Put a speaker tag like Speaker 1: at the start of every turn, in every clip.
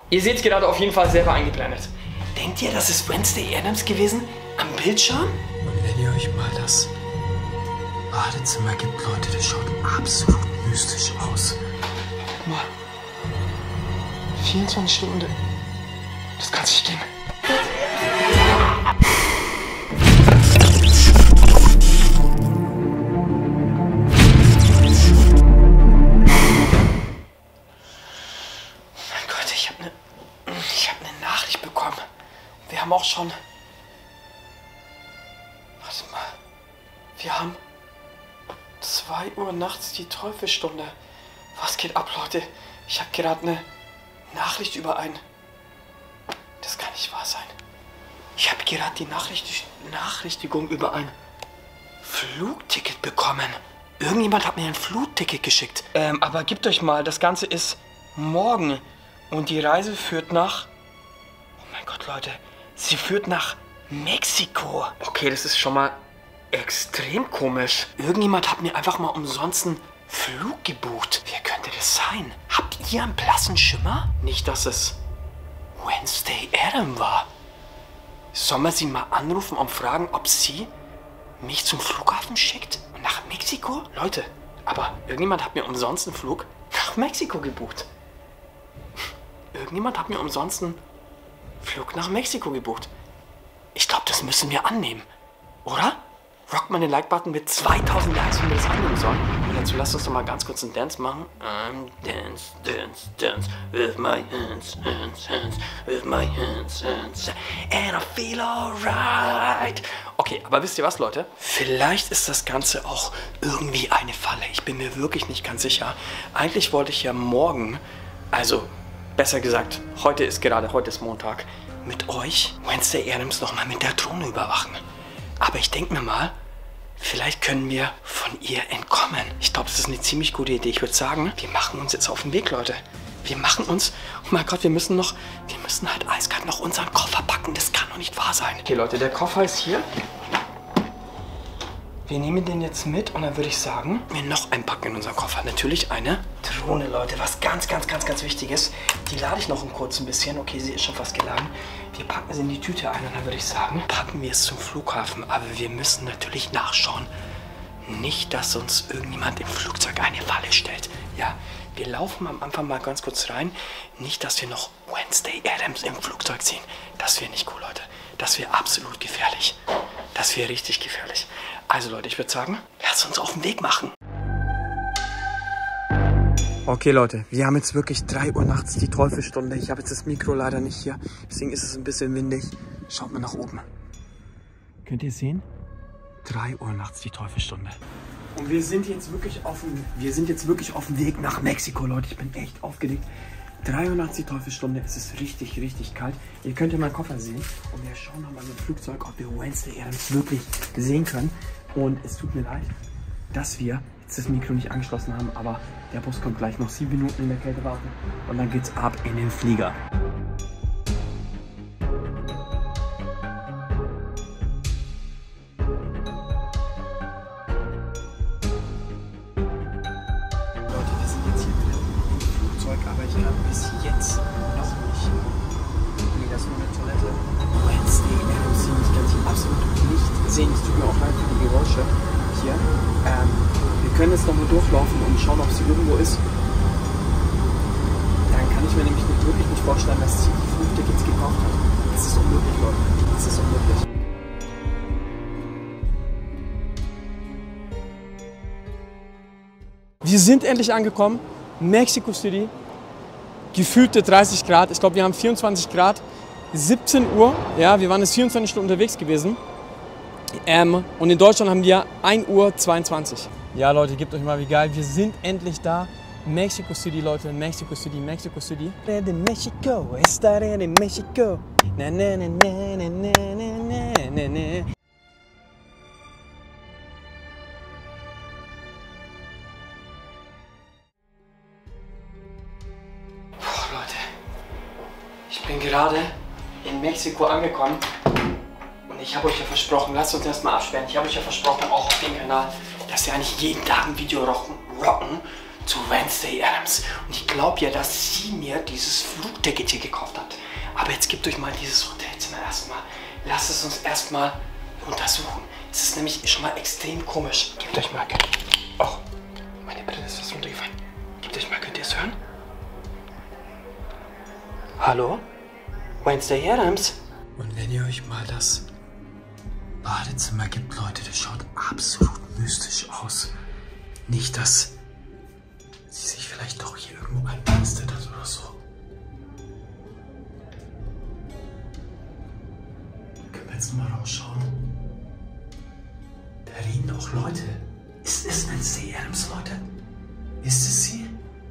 Speaker 1: Ihr seht es gerade auf jeden Fall selber eingeblendet. Denkt ihr, das ist Wednesday Addams gewesen? Am Bildschirm?
Speaker 2: Und wenn ihr euch mal das Badezimmer gibt, Leute, das schaut absolut mystisch aus.
Speaker 1: Guck mal. 24 Stunden. Das kann sich gehen. Mein Gott, ich habe eine Nachricht bekommen. Wir haben auch schon... Warte mal. Wir haben 2 Uhr nachts die Teufelstunde. Was geht ab, Leute? Ich habe gerade eine Nachricht über ein... Das kann nicht wahr sein. Ich habe gerade die Nachrichtigung über ein Flugticket bekommen. Irgendjemand hat mir ein Flugticket geschickt. Aber gebt euch mal, das Ganze ist morgen. Und die Reise führt nach... Oh mein Gott, Leute. Sie führt nach Mexiko. Okay, das ist schon mal extrem komisch. Irgendjemand hat mir einfach mal umsonst einen Flug gebucht. Wer könnte das sein? Habt ihr einen blassen Schimmer? Nicht, dass es Wednesday Adam war. Sollen wir sie mal anrufen und fragen, ob sie mich zum Flughafen schickt? Und nach Mexiko? Leute, aber irgendjemand hat mir umsonst einen Flug nach Mexiko gebucht. Irgendjemand hat mir umsonst einen Flug nach Mexiko gebucht. Ich glaube, das müssen wir annehmen. Oder? Rockt mal den Like-Button mit 2000 Likes, wenn wir das annehmen sollen. Und dazu lasst uns doch mal ganz kurz einen Dance machen. Dance, dance, dance with my hands, hands, hands, with my hands, hands. And I feel alright. Okay, aber wisst ihr was, Leute? Vielleicht ist das Ganze auch irgendwie eine Falle. Ich bin mir wirklich nicht ganz sicher. Eigentlich wollte ich ja morgen, also besser gesagt, heute ist Montag, mit euch Wednesday Addams nochmal mit der Drohne überwachen. Aber ich denke mir mal, vielleicht können wir von ihr entkommen. Ich glaube, das ist eine ziemlich gute Idee. Ich würde sagen, wir machen uns jetzt auf den Weg, Leute. Wir machen uns, oh mein Gott, wir müssen halt eiskalt noch unseren Koffer packen. Das kann doch nicht wahr sein. Okay, Leute, der Koffer ist hier. Wir nehmen den jetzt mit und dann würde ich sagen, wir noch einpacken in unseren Koffer. Natürlich eine Drohne, Leute, was ganz, ganz, ganz, ganz wichtig ist. Die lade ich noch ein kurz ein bisschen. Okay, sie ist schon fast geladen. Wir packen sie in die Tüte ein und dann würde ich sagen, packen wir es zum Flughafen. Aber wir müssen natürlich nachschauen. Nicht, dass uns irgendjemand im Flugzeug eine Falle stellt. Ja, wir laufen am Anfang mal ganz kurz rein. Nicht, dass wir noch Wednesday Addams im Flugzeug sehen. Das wäre nicht cool, Leute. Das wäre absolut gefährlich. Das wäre richtig gefährlich. Also Leute, ich würde sagen, lasst uns auf den Weg machen. Okay Leute, wir haben jetzt wirklich 3 Uhr nachts die Teufelstunde. Ich habe jetzt das Mikro leider nicht hier, deswegen ist es ein bisschen windig. Schaut mal nach oben. Könnt ihr es sehen? 3 Uhr nachts die Teufelstunde. Und wir sind jetzt wirklich auf dem Weg nach Mexiko, Leute. Ich bin echt aufgeregt. 3 Uhr nachts die Teufelstunde, es ist richtig, richtig kalt. Ihr könnt ja meinen Koffer sehen. Und wir schauen nochmal mit dem Flugzeug, ob wir Wednesday Addams wirklich sehen können. Und es tut mir leid, dass wir jetzt das Mikro nicht angeschlossen haben, aber der Bus kommt gleich noch 7 Minuten in der Kälte warten. Und dann geht's ab in den Flieger. Aber ich kann bis jetzt noch nicht. Nee, das ist nur eine Toilette. Wednesday Addams hier nicht ganz absolut nicht sehen. Es tut mir auch leid für die Geräusche hier. Wir können jetzt noch mal durchlaufen und schauen, ob sie irgendwo ist. Dann kann ich mir nämlich wirklich nicht vorstellen, dass sie die Flugtickets gekauft hat. Das ist unmöglich, Leute. Das ist unmöglich. Wir sind endlich angekommen. Mexico City. Gefühlte 30 Grad. Ich glaube, wir haben 24 Grad. 17 Uhr. Ja, wir waren jetzt 24 Stunden unterwegs gewesen. Und in Deutschland haben wir 1 Uhr 22. Ja, Leute, gebt euch mal wie geil. Wir sind endlich da. Mexico City, Leute. Mexico City, Mexico City. In Mexico, estaré en Mexico. Na, na, na, na, na, na, na, na. Ich bin gerade in Mexiko angekommen und ich habe euch ja versprochen, lasst uns erstmal absperren, ich habe euch ja versprochen, auch auf dem Kanal, dass wir eigentlich jeden Tag ein Video rocken. zu Wednesday Addams. Und ich glaube ja, dass sie mir dieses Flugticket hier gekauft hat. Aber jetzt gebt euch mal dieses Hotelzimmer erstmal. Lasst es uns erstmal untersuchen. Es ist nämlich schon mal extrem komisch. Gebt euch mal. Oh, meine Brille ist fast runtergefallen. Gebt euch mal, könnt ihr es hören? Hallo? Wednesday Addams?
Speaker 2: Und wenn ihr euch mal das Badezimmer gibt, Leute, das schaut absolut mystisch aus. Nicht, dass sie sich vielleicht doch hier irgendwo eingenistet hat oder so. Können wir jetzt mal rausschauen? Da reden auch Leute. Ist es Wednesday Addams, Leute? Ist es sie?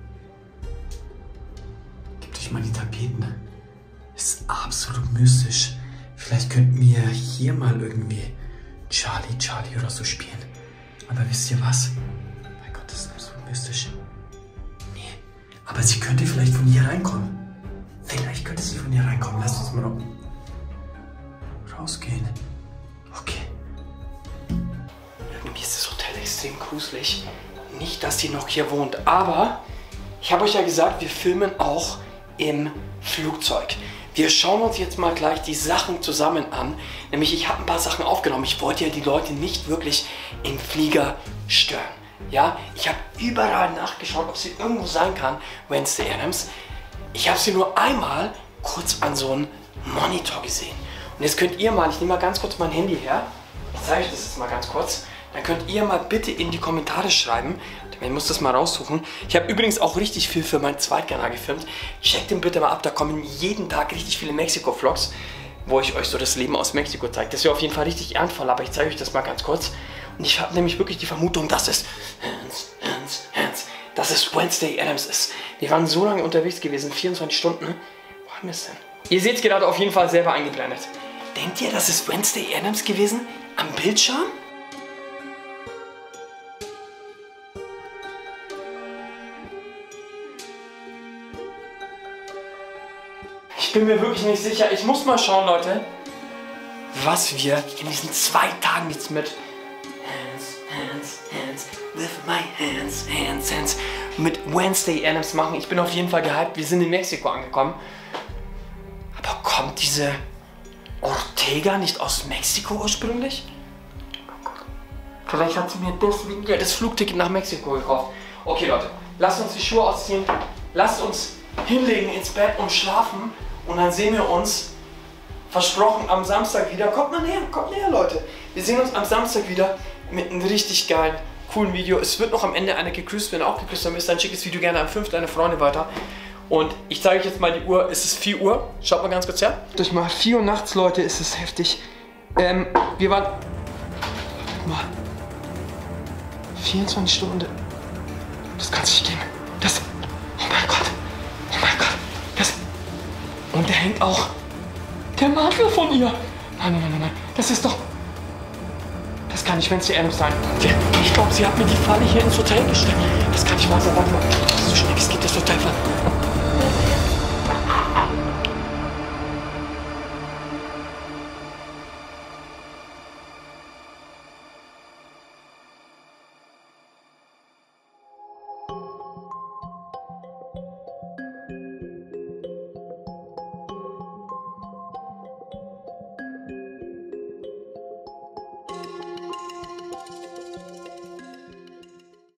Speaker 2: Gebt euch mal die Tapeten. Ist absolut mystisch. Vielleicht könnten wir hier mal irgendwie Charlie oder so spielen. Aber wisst ihr was? Mein Gott, das ist absolut mystisch. Nee, aber sie könnte vielleicht von hier reinkommen. Vielleicht könnte sie von hier reinkommen. Lasst uns mal rausgehen. Okay.
Speaker 1: Irgendwie ist das Hotel extrem gruselig. Nicht, dass die noch hier wohnt, aber ich habe euch ja gesagt, wir filmen auch im Flugzeug. Wir schauen uns jetzt mal gleich die Sachen zusammen an. Nämlich, ich habe ein paar Sachen aufgenommen. Ich wollte ja die Leute nicht wirklich im Flieger stören. Ja, ich habe überall nachgeschaut, ob sie irgendwo sein kann, Wednesday Addams. Ich habe sie nur einmal kurz an so einem Monitor gesehen. Und jetzt könnt ihr mal, ich nehme mal ganz kurz mein Handy her. Ich zeige euch das jetzt mal ganz kurz. Dann könnt ihr mal bitte in die Kommentare schreiben. Ich muss das mal raussuchen. Ich habe übrigens auch richtig viel für meinen Zweitkanal gefilmt. Checkt den bitte mal ab, da kommen jeden Tag richtig viele Mexiko-Vlogs, wo ich euch so das Leben aus Mexiko zeige. Das ist ja auf jeden Fall richtig ehrenvoll, aber ich zeige euch das mal ganz kurz. Und ich habe nämlich wirklich die Vermutung, dass es dass es Wednesday Addams ist. Wir waren so lange unterwegs gewesen, 24 Stunden. Wo haben wir es denn? Ihr seht es gerade auf jeden Fall selber eingeblendet. Denkt ihr, das ist Wednesday Addams gewesen? Am Bildschirm? Ich bin mir wirklich nicht sicher. Ich muss mal schauen, Leute, was wir in diesen 2 Tagen jetzt mit Hands, with my hands, mit Wednesday Addams machen. Ich bin auf jeden Fall gehypt. Wir sind in Mexiko angekommen. Aber kommt diese Ortega nicht aus Mexiko ursprünglich? Vielleicht hat sie mir deswegen das Flugticket nach Mexiko gekauft. Okay, Leute, lasst uns die Schuhe ausziehen. Lasst uns hinlegen ins Bett und schlafen. Und dann sehen wir uns, versprochen, am Samstag wieder. Kommt näher, Leute. Wir sehen uns am Samstag wieder mit einem richtig geilen, coolen Video. Es wird noch am Ende einer gecruised. Wenn ihr auch gecruised habt, dann schickt das Video gerne an 5 deine Freunde weiter. Und ich zeige euch jetzt mal die Uhr. Es ist 4 Uhr. Schaut mal ganz kurz her. Durch mal 4 Uhr nachts, Leute, ist es heftig. Wir waren... Wartet mal. 24 Stunden. Das kann es nicht geben. Das... Oh mein Gott. Oh mein Gott. Das... Und da hängt auch der Mantel von ihr. Nein. Das ist doch... Das kann nicht Wednesday Addams sein. Ich glaube, sie hat mir die Falle hier ins Hotel gestellt. Das kann nicht wahr sein. Warte mal. Das ist so schnell.